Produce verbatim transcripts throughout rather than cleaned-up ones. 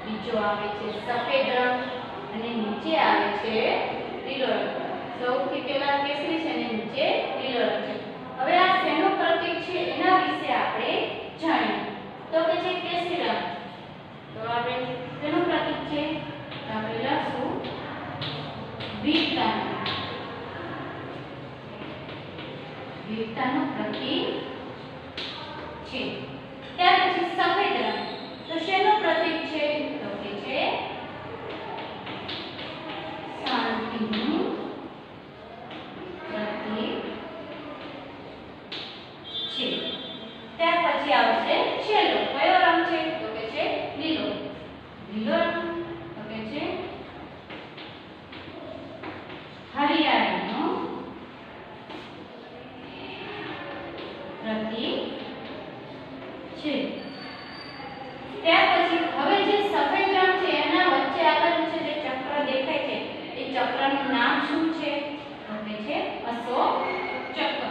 બીજો આવે છે સફેદ રંગ અને નીચે આવે છે લીલો રંગ. સૌથી પહેલા કેસરી છે અને નીચે લીલો રંગ છે. હવે આ શેનું પ્રતીક છે એના વિશે આપણે જાણીએ. તો કે છે કેસરી રંગ. તો આપણે શેનું પ્રતીક છે? તો આપણે લખશું વીરતાનું. વીરતાનું પ્રતીક છે. ત્યાર પછી સફેદ રંગ. તો શેનું પ્રતીક છે? તો કે છે શાંતિનું પ્રતીક છે. ત્યાર પછી આવશે છેલ્લો. કયો રંગ છે? તો કે છે લીલો. લીલો રંગ તો કે છે હરિયાળીનું પ્રતીક છે. ત્યાર પછી હવે જે સફેદ રંગ છે એના વચ્ચે આવેલું છે જે ચક્ર દેખાય છે એ ચક્રનું નામ શું છે? તો કે છે અશોક ચક્ર.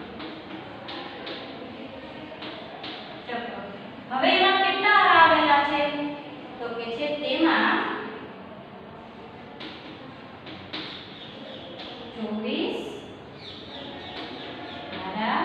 ચક્ર. હવે એમાં કેટલા હારા આવેલા છે? તો કે છે તેમાં ચોવીસ હારા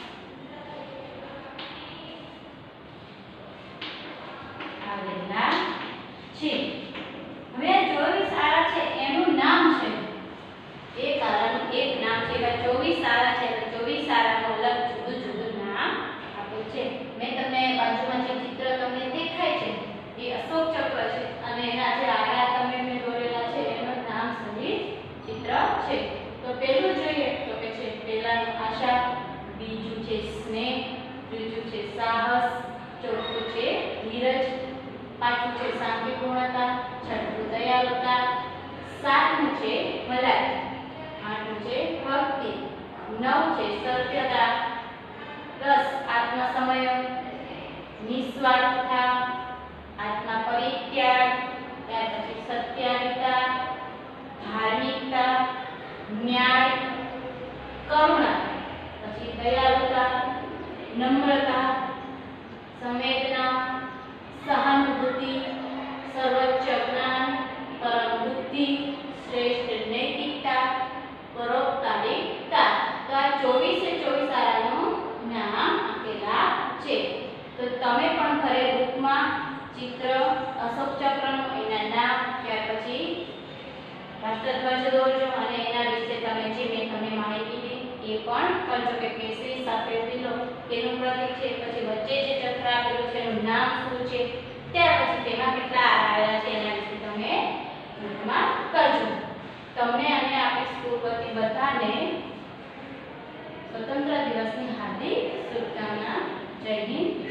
આવેલા છે. હવે આ ચોવીસ આરા છે એનું નામ છે. એક આરાનું એક નામ છે. એવા ચોવીસ આરા છે એટલે ચોવીસ આરાનું અલગ જુદું જુદું નામ આપ્યું છે. મેં તમને બાજુમાં જે ચિત્ર તમને દેખાય છે એ અશોક ચક્ર છે અને એના જે આરા તમે મેં દોરેલા છે એનું નામ સહિત ચિત્ર છે. તો પહેલું જોઈએ તો કે છે પહેલાનું આશા, બીજું છે સ્નેહ, ત્રીજું છે સાહસ, ચોથું છે ધીરજ, પાંચમું છે શાંતિપૂર્ણતા, છઠ્ઠું દયાળુતા, સાતમું છે ભલાઈ, આઠમું છે ભક્તિ, નવ છે સત્યતા, દસ આત્મસંયમ, નિસ્વાર્થતા, આત્મા પરિત્યાગ, ત્યાર પછી સત્યાનિતા, ધાર્મિકતા, ન્યાય, કરુણા, પછી દયાળુતા, નમ્રતા, સંવેદના, સહાનુભૂતિ, સર્વોચ્ચ જ્ઞાન, પરમ બુદ્ધિ, શ્રેષ્ઠ નૈતિકતા, પરોપકારિતા. તો આ ચોવીસે ચોવીસ આરાનું નામ આપેલા છે. તો તમે પણ ઘરે બુકમાં ચિત્ર અશોક ચક્રનું એના નામ, ત્યાર પછી રાષ્ટ્રધ્વજ દોરજો અને એના વિશે તમે જે મેં તમને માહિતી દીધી એ પણ કરજો કે કેસરી સફેદ લીલો તેનું પ્રતીક છે. પછી વચ્ચે જે ચક્ર આપેલું છે એનું નામ શું છે, ત્યાર પછી તેમાં કેટલા આરા આવેલા છે એના વિશે તમે નોટમાં કરજો. તમને અને આપણી સ્કૂલ વતી બધાને સ્વતંત્ર દિવસની હાર્દિક શુભકામના. જય હિન્દ.